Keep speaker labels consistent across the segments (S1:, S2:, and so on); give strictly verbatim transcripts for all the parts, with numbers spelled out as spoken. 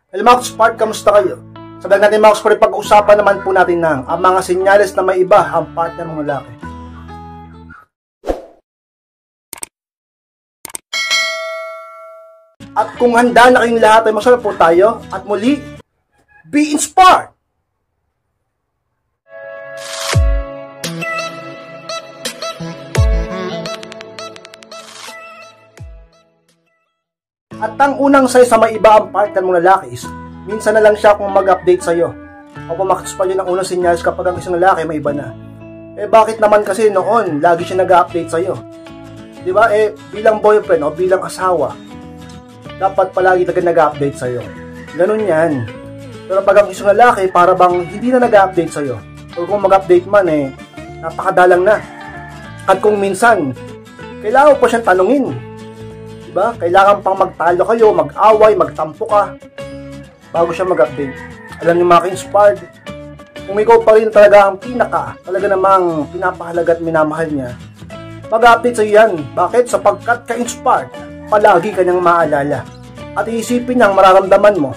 S1: Hello mga Spark, kamusta kayo? Sabihan natin mga Spark, pag-usapan naman po natin ng ang mga senyales na may iba ang partner ng lalaki. At kung handa na kayong lahat ay masarap po tayo at muli, be inspired! At ang unang sign sa may iba ang partner mong lalaki is, minsan na lang siya kung mag-update sa'yo. O pumakits pa yun ang unang senyales kapag ang isang lalaki may iba na. Eh bakit naman kasi noon, lagi siya nag-update sa'yo? Diba? Eh bilang boyfriend o bilang asawa, dapat palagi talaga nag-update sa'yo. Ganun yan. Pero pag ang isang lalaki, para bang hindi na nag-update sa'yo. O kung mag-update man eh, napakadalang na. At kung minsan, kailangan pa siyang tanungin. Diba? Kailangan pang magtalo kayo, mag-away, magtampo ka bago siya mag-update. Alam niyo mga ka-inspired, kung ikaw pa rin talaga ang pinaka, talaga namang pinapahalaga at minamahal niya, mag-update sa'yo yan. Bakit? Sapagkat ka-inspired, palagi kanyang maalala. At iisipin niyang mararamdaman mo.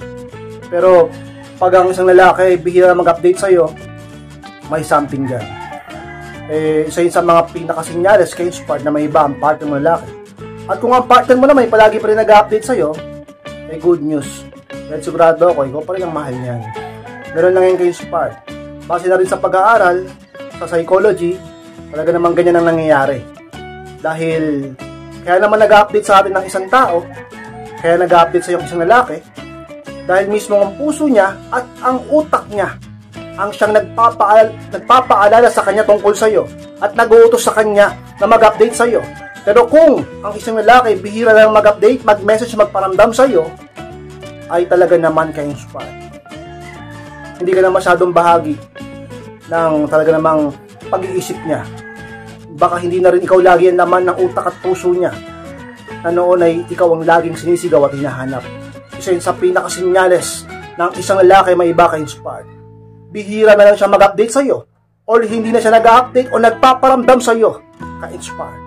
S1: Pero pag ang isang lalaki bihira mag-update sa'yo, may something dyan. Eh, isa yun sa mga pinaka-sinyales ka-inspired na may iba ang partner ng lalaki. At kung ang partner mo naman palagi pa rin nag-update sa'yo, may good news. Dahil sigurado ako, ikaw pa rin ang mahal niyan. Meron lang yung ka-inspired. Base na rin sa pag-aaral, sa psychology, talaga naman ganyan ang nangyayari. Dahil, kaya naman nag-update sa atin ng isang tao, kaya nag-update sa yung isang lalaki, dahil mismo ang puso niya at ang utak niya, ang siyang nagpapaalala, nagpapaalala sa kanya tungkol sa'yo, at nag-uutos sa kanya na mag-update sa'yo. Pero kung ang isang lalaki bihira lang mag-update, mag-message, magparamdam sa'yo, ay talaga naman ka-inspired. Hindi ka na masyadong bahagi ng talaga namang pag-iisip niya. Baka hindi na rin ikaw lagi ang laman ng utak at puso niya, na noon ay ikaw ang laging sinisigaw at hinahanap. Isa yun sa pinakasinyales ng isang lalaki may iba ka-inspired. Bihira na lang siya mag-update sa'yo, or hindi na siya nag-update o nagpaparamdam sa'yo, ka-inspired.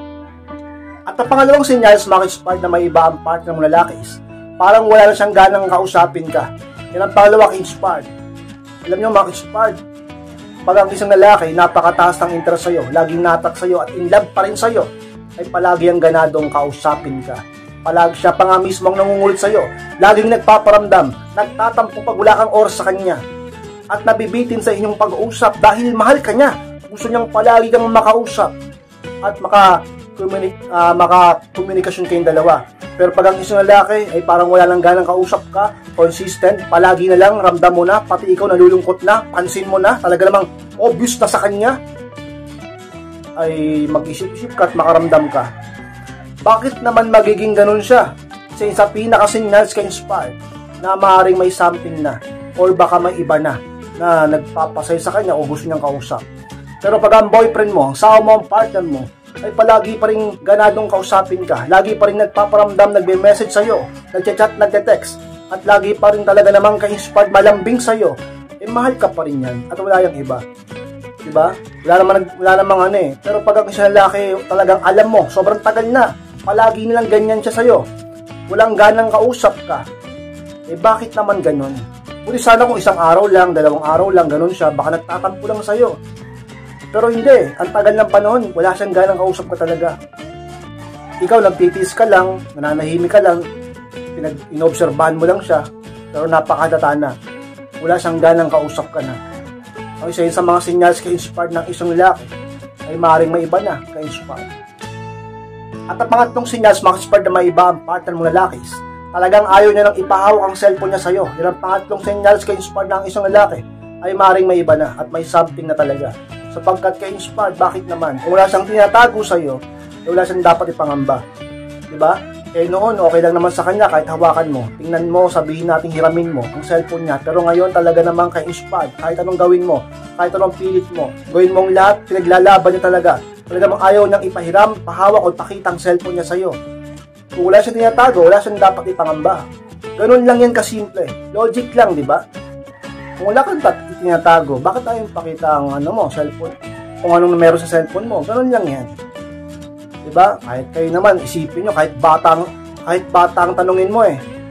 S1: At ang pangalawang senyales mga ka-inspired na may iba ang partner ng lalaki is, parang wala na siyang ganang kausapin ka. Yan ang pangalawa ka-inspired. Alam niyo mga ka-inspired, pag ang isang lalaki napakataas ng interest sa'yo, laging natak sa'yo at in love pa rin sa'yo, ay palagi ang ganadong kausapin ka. Palagi siya pa nga mismo ang nangungulit sa'yo, laging nagpaparamdam, nagtatampo pag wala kang oras sa kanya, at nabibitin sa inyong pag-uusap dahil mahal ka niya. Gusto niyang palagi kang makausap at maka Uh, maka-komunikasyon kayong dalawa. Pero pag ang isang lalaki ay parang wala lang ganang kausap ka, consistent, palagi na lang, ramdam mo na, pati ikaw nalulungkot na, pansin mo na, talaga namang obvious na sa kanya, ay mag-isip-isip ka at makaramdam ka. Bakit naman magiging ganun siya? Kasi sa pinaka-signals ka-inspired na maaaring may something na, or baka may iba na, na nagpapasay sa kanya o gusto niyang kausap. Pero pag ang boyfriend mo, ang sawa mo, ang partner mo, ay palagi pa rin ganadong kausapin ka, lagi pa rin nagpaparamdam, nagbe-message sa'yo, nagchat-chat, nagte-text, at lagi pa rin talaga namang ka-inspired, malambing sa'yo, eh mahal ka pa rin yan, at wala yung iba. Diba? Wala naman, wala namang ano eh. Pero pag ang isang lalaki, talagang alam mo, sobrang tagal na, palagi nilang ganyan siya sa'yo, walang ganang kausap ka, eh bakit naman ganun? Buti sana kung isang araw lang, dalawang araw lang, ganun siya, baka nagtatampo lang sa'yo. Pero hindi, ang tagal ng panahon, wala siyang ganang kausap ka talaga. Ikaw, nagtitiis ka lang, nananahimik ka lang, pinag-inobserbahan mo lang siya, pero napakadata na. Wala siyang ganang kausap ka na. Ang isa yun sa mga sinyals ka-inspired ng isang lalaki, ay maaaring may iba na ka-inspired. At ang pangatlong sinyals ka-inspired na may iba ang partner mong lalaki, talagang ayaw niya nang ipahawak ang cellphone niya sa'yo. Yan ang pangatlong sinyals ka-inspired ng isang lalaki, ay maaaring may iba na, at may something na talaga. Sapagkat ka-inspired, bakit naman? Kung wala siyang tinatago sa'yo, eh wala siyang dapat ipangamba. Diba? Eh noon, okay lang naman sa kanya kahit hawakan mo. Tingnan mo, sabihin natin hiramin mo ang cellphone niya. Pero ngayon talaga naman ka-inspired. Kahit anong gawin mo, kahit anong pilit mo, gawin mong lahat, pinaglalaban niya talaga. Talaga namang ayaw niyang ipahiram, pahawak o pakita ang cellphone niya sa'yo. Kung wala siyang tinatago, wala siyang dapat ipangamba. Ganun lang yan kasimple. Logic lang, diba? Kung wala kang tinatago, bakit ayaw pakita ang ano mo, cellphone? Kung anong meron sa cellphone mo, ganun lang yan. Diba? Kahit kayo naman, isipin nyo, kahit batang, kahit batang tanungin mo eh,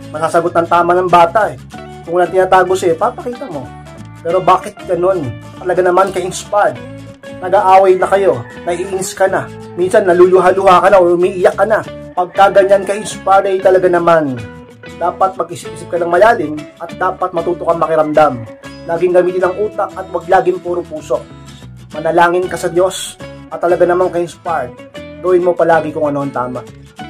S1: masasagot ng tama ng bata eh. Kung walang tinatago siya, papakita mo. Pero bakit ganun? Talaga naman ka-inspired. Nag-aaway na kayo, naiinis ka na. Minsan naluluha-luha ka na o umiiyak ka na. Pagka ganyan ka-inspired ay talaga naman dapat mag-isip-isip ka ng malalim at dapat matuto kang makiramdam. Laging gamitin ang utak at wag laging puro puso. Manalangin ka sa Diyos at talaga namang ka-inspired. Gawin mo palagi kung ano ang tama.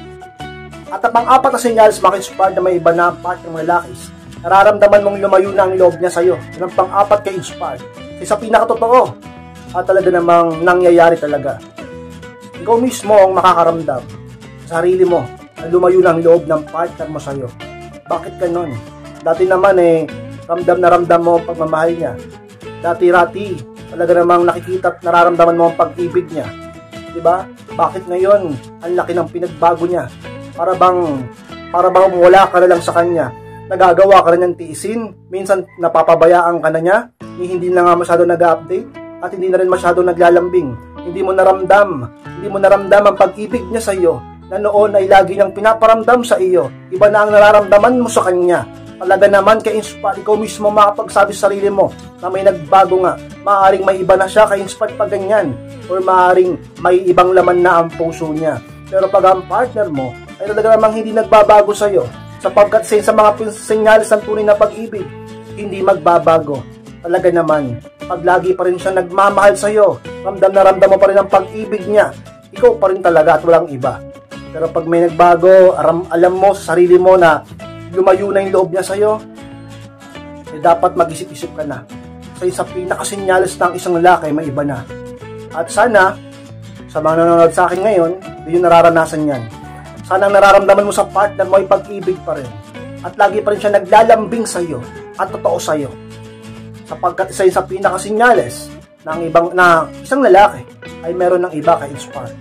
S1: At ang pang-apat na senyales maka-inspired na may iba na part ng mga lalakis. Nararamdaman mong lumayo na ang loob niya sa'yo. Yan ang pang-apat ka-inspired. Kasi sa pinakatotoo at talaga namang nangyayari talaga. Ikaw mismo ang makakaramdam sa sarili mo na lumayo na ang loob ng partner mo sa'yo. Bakit ganon? Dati naman eh, ramdam na ramdam mo ang pagmamahal niya. Dati-rati, talaga namang nakikita at nararamdaman mo ang pag-ibig niya. Diba? Bakit ngayon, ang laki ng pinagbago niya? Para bang, para bang wala ka na lang sa kanya. Nagagawa ka na niyang tiisin. Minsan, napapabayaan ka na niya. Hindi na nga masyado nag-update at hindi na rin masyado naglalambing. Hindi mo naramdam. Hindi mo naramdam ang pag-ibig niya sa iyo. Na noon ay lagi niyang pinaparamdam sa iyo. Iba na ang nararamdaman mo sa kanya. Talaga naman ka-inspire, ikaw mismo makapagsabi sa sarili mo na may nagbago nga. Maaring may iba na siya ka-inspire pag ganyan. Or maaring may ibang laman na ang puso niya. Pero pag ang partner mo ay talaga namang hindi nagbabago sa iyo. Sapagkat sa mga senyales ng tunay na pag-ibig, hindi magbabago. Talaga naman, pag lagi pa rin siya nagmamahal sa iyo, ramdam na ramdam mo pa rin ang pag-ibig niya, ikaw pa rin talaga at walang iba. Pero pag may nagbago, aram, alam mo sa sarili mo na lumayo na yung loob niya sa'yo, eh dapat mag-isip-isip ka na. Kasi sa pinakasinyalis ng isang lalaki, may iba na. At sana, sa mga nanonood sa akin ngayon, hindi yung nararanasan yan. Sana ang nararamdaman mo sa partner mo ay pag-ibig pa rin. At lagi pa rin siya naglalambing sa'yo at totoo sa'yo. Sapagkat isa yun sa pinakasinyalis ng ibang, na isang lalaki ay meron ng iba ka-inspired.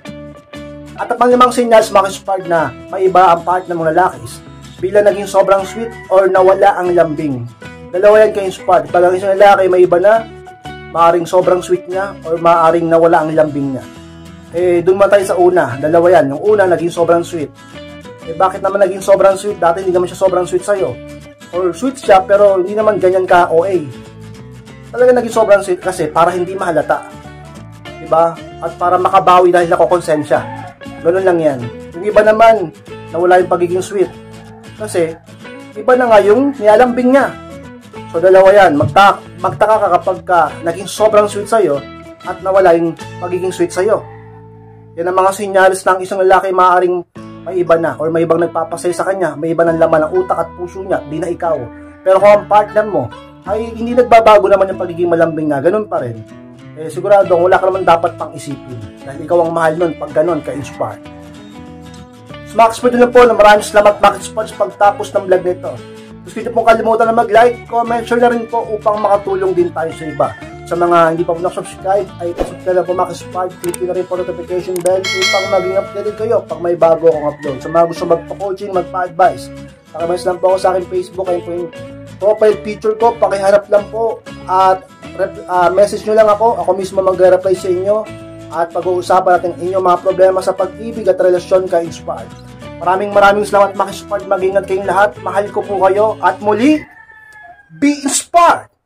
S1: At ang panglimang senyales maka-inspired na may iba ang partner ng lalaki bila naging sobrang sweet or nawala ang lambing. Dalawa yan ka-inspired. Pag ang isang lalaki may iba na, maaaring sobrang sweet niya or maaaring nawala ang lambing niya. Eh, dun man tayo sa una. Dalawa yan. Yung una, naging sobrang sweet. Eh, bakit naman naging sobrang sweet? Dati hindi naman siya sobrang sweet sa'yo. Or sweet siya, pero hindi naman ganyan ka O A. Talaga naging sobrang sweet kasi para hindi mahalata. Diba? At para makabawi dahil nakokonsensya. Ganun lang yan. Yung iba naman, nawala yung pagiging sweet. Kasi, iba na nga yung nialambing niya. So, dalawa yan. Magta magtaka ka kapag ka naging sobrang sweet sa'yo at nawala yung pagiging sweet sa'yo. Yan ang mga sinyalis ng isang lalaki maaaring may iba na or may ibang nagpapasay sa kanya. May iba ng laman ng utak at puso niya. Di na ikaw. Pero kung ang partner mo ay hindi nagbabago naman yung pagiging malambing na, ganun pa rin. Eh, sigurado, wala ka naman dapat pang isipin. Dahil ikaw ang mahal nun pag ganun ka-inspired. So, Max-Expert na po na maraming salamat Max-Expert sa pagtapos ng vlog nito. Gusto nyo pong kalimutan na mag-like, comment, share na rin po upang makatulong din tayo sa iba. Sa mga hindi pa po na-subscribe, ay subscribe na po Max-Expert, click na rin po notification bell upang maging updated kayo pag may bago akong upload. Sa mga gusto magpa-coaching, magpa-advise, pakimess lang po ako sa aking Facebook, ayun po yung profile picture ko, pakiharap lang po at uh, message nyo lang ako, ako mismo mag-reply sa inyo at pag-uusapan natin inyong mga problema sa pag-ibig at relasyon ka-inspired. Maraming maraming salamat Max-Inspired, mag-ingat kayong lahat, mahal ko po kayo at muli, be inspired!